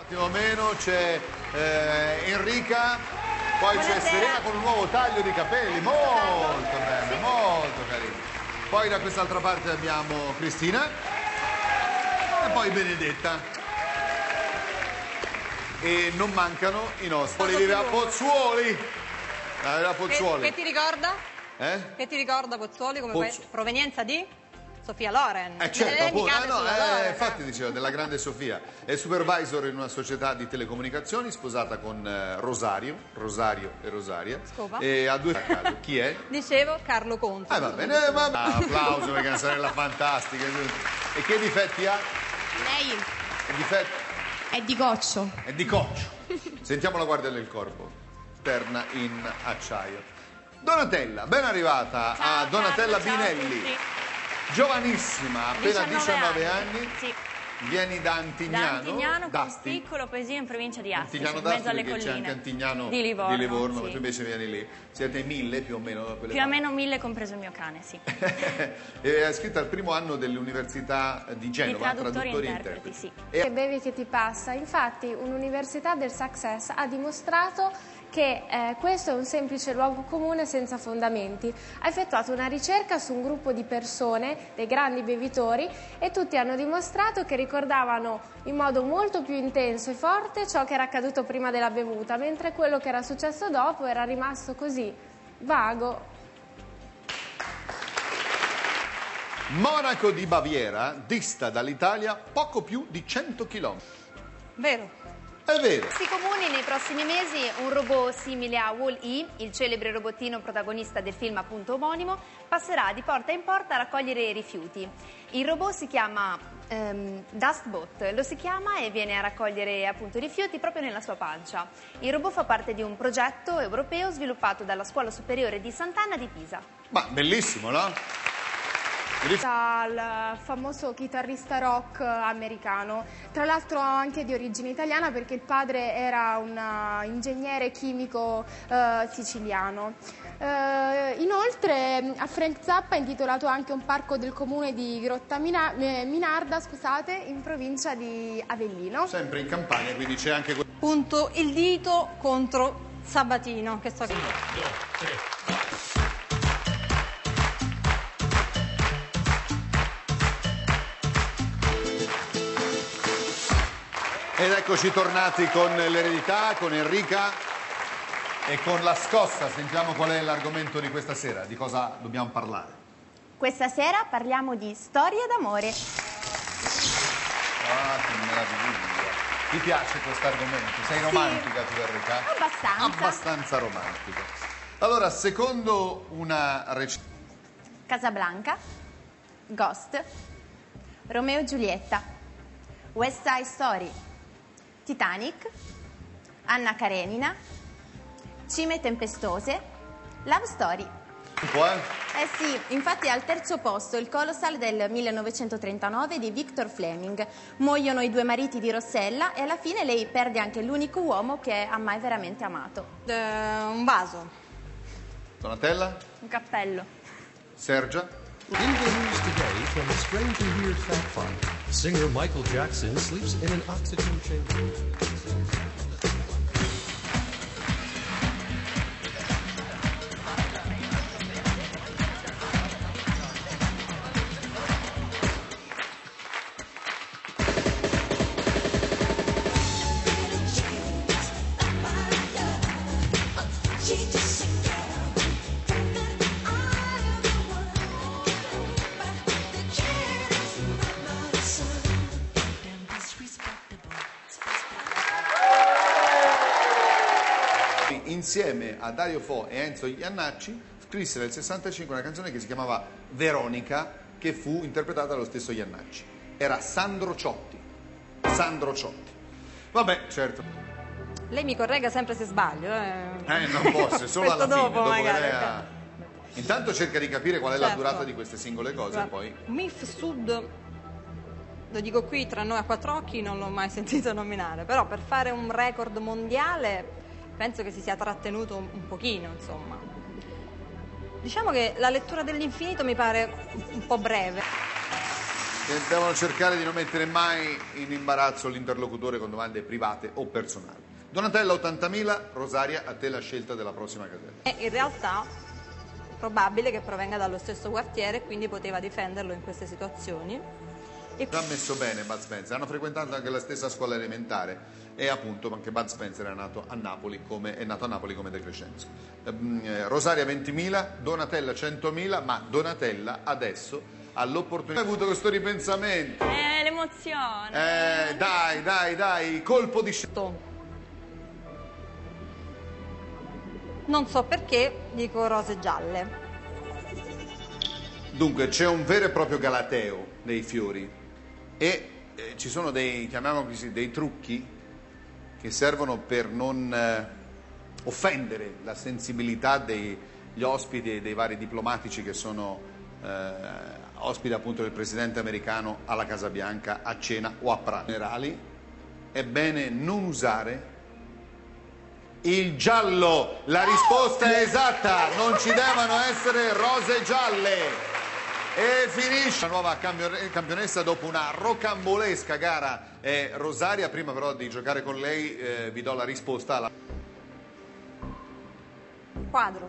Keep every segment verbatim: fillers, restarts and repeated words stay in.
Un attimo meno c'è eh, Enrica, poi c'è Serena con un nuovo taglio di capelli, molto bene, molto carino. Poi da quest'altra parte abbiamo Cristina e poi Benedetta. E non mancano i nostri. Olivia Pozzuoli. Olivia Pozzuoli. Che, che ti ricorda? Eh? Che ti ricorda Pozzuoli come Pozzu... provenienza di? Sofia Loren. Eh certo, appunto, ah, no, eh, Loren. infatti diceva della grande Sofia. È supervisor in una società di telecomunicazioni, sposata con eh, Rosario, Rosario e Rosaria. Scopa. E ha due caso. Chi è? Dicevo Carlo Conti. Eh va bene, va bene. Ah, applauso perché è una sorella fantastica. E che difetti ha? Lei Che difetti? è di goccio. È di coccio. Sentiamo la guardia del corpo. Terna in acciaio. Donatella, ben arrivata Ciao, a Donatella Carlo, ciao a Binelli. tutti. Giovanissima, appena diciannove anni. Sì. Vieni da Da Antignano, Antignano, d'Asti. un piccolo paesino in provincia di Asti, Antignano in d'Asti mezzo alle perché c'è colline. anche Antignano di Livorno, di Livorno sì. ma tu invece vieni lì. Siete mille più o meno? Quelle Più o parti. meno mille, compreso il mio cane, sì. E è scritta al primo anno dell'Università di Genova, Di traduttori e traduttori e interpreti, interpreti. sì. E Che bevi che ti passa? Infatti un'università del Success ha dimostrato che eh, questo è un semplice luogo comune senza fondamenti. Ha effettuato una ricerca su un gruppo di persone, dei grandi bevitori, e tutti hanno dimostrato che ricordavano in modo molto più intenso e forte ciò che era accaduto prima della bevuta, mentre quello che era successo dopo era rimasto così, vago. Monaco di Baviera dista dall'Italia poco più di cento chilometri. Vero. È vero. Questi comuni nei prossimi mesi un robot simile a Wall-E, il celebre robottino protagonista del film appunto omonimo, passerà di porta in porta a raccogliere i rifiuti. Il robot si chiama ehm, Dustbot, lo si chiama e viene a raccogliere appunto i rifiuti proprio nella sua pancia. Il robot fa parte di un progetto europeo sviluppato dalla Scuola Superiore di Sant'Anna di Pisa. Ma bellissimo, no? Dal famoso chitarrista rock americano, tra l'altro anche di origine italiana perché il padre era un uh, ingegnere chimico uh, siciliano. Uh, inoltre a Frank Zappa ha intitolato anche un parco del comune di Grotta Mina- Minarda, scusate, in provincia di Avellino. Sempre in Campania, quindi c'è anche... Punto il dito contro Sabatino, che so che... Ed eccoci tornati con l'eredità, con Enrica e con la scossa. Sentiamo qual è l'argomento di questa sera, di cosa dobbiamo parlare. Questa sera parliamo di storie d'amore. Ah, che meraviglia. Ti piace questo argomento? Sei romantica tu, Enrica? Abbastanza. Abbastanza romantica. Allora, secondo una recita... Casablanca, Ghost, Romeo e Giulietta, West Side Story, Titanic, Anna Karenina, Cime tempestose, Love Story. Un po', eh? Eh sì, infatti è al terzo posto il Colossal del millenovecentotrentanove di Victor Fleming. Muoiono i due mariti di Rossella e alla fine lei perde anche l'unico uomo che ha mai veramente amato. Eh, un vaso. Donatella? Un cappello. Sergia? In the news today from a strange and weird fact find, singer Michael Jackson sleeps in an oxygen chamber. Insieme a Dario Fo e Enzo Iannacci scrisse nel sessantacinque una canzone che si chiamava Veronica, che fu interpretata dallo stesso Iannacci. Era Sandro Ciotti. Sandro Ciotti. Vabbè, certo. Lei mi corregga sempre se sbaglio. Eh, Eh, non posso, solo alla Questo fine. dopo, Dopo che magari. lei ha- Intanto cerca di capire qual è la Certo. durata di queste singole cose e poi... M I F Sud, lo dico qui tra noi a quattro occhi, non l'ho mai sentito nominare, però per fare un record mondiale penso che si sia trattenuto un, un pochino, insomma. Diciamo che la lettura dell'infinito mi pare un po' breve. che devono cercare di non mettere mai in imbarazzo l'interlocutore con domande private o personali. Donatella ottantamila, Rosaria, a te la scelta della prossima casella. E in realtà è probabile che provenga dallo stesso quartiere e quindi poteva difenderlo in queste situazioni. E... ha messo bene Bud Spencer, hanno frequentato anche la stessa scuola elementare e appunto anche Bud Spencer è nato a Napoli come, è nato a Napoli come De Crescenzo. Eh, Rosaria ventimila, Donatella centomila, ma Donatella adesso ha l'opportunità. Hai avuto questo ripensamento? Eh, l'emozione. Eh, dai, dai, dai, colpo di scena. Non so perché dico rose gialle. Dunque c'è un vero e proprio galateo dei fiori e eh, ci sono dei, chiamiamoli così, dei trucchi che servono per non eh, offendere la sensibilità degli ospiti e dei vari diplomatici che sono eh, ospiti appunto del presidente americano alla Casa Bianca a cena o a pranzo. Generali, è bene non usare il giallo. La risposta è esatta, non ci devono essere rose gialle. E finisce la nuova campionessa dopo una rocambolesca gara è Rosaria. Prima però di giocare con lei eh, vi do la risposta alla... Quadro.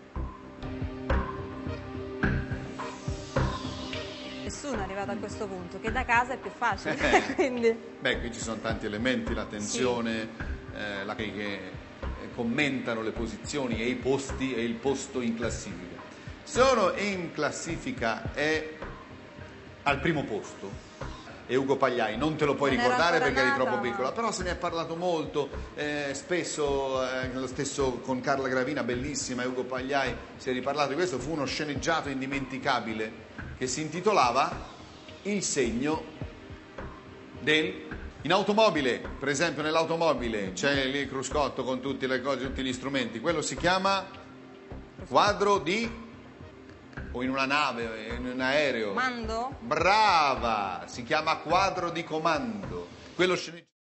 Nessuno è arrivato a questo punto, che da casa è più facile. Quindi... Beh, qui ci sono tanti elementi, la tensione, sì. eh, la che commentano le posizioni e i posti e il posto in classifica. Sono in classifica e al primo posto e Ugo Pagliai, non te lo puoi non ricordare perché eri nata, troppo ma... piccola, però se ne è parlato molto, eh, spesso eh, lo stesso con Carla Gravina, bellissima, e Ugo Pagliai si è riparlato di questo. Fu uno sceneggiato indimenticabile che si intitolava Il segno del... In automobile, per esempio nell'automobile c'è lì il cruscotto con tutte le cose, tutti gli strumenti, quello si chiama quadro di... o in una nave, in un aereo. Comando? Brava! Si chiama quadro di comando. Quello sceneggiato.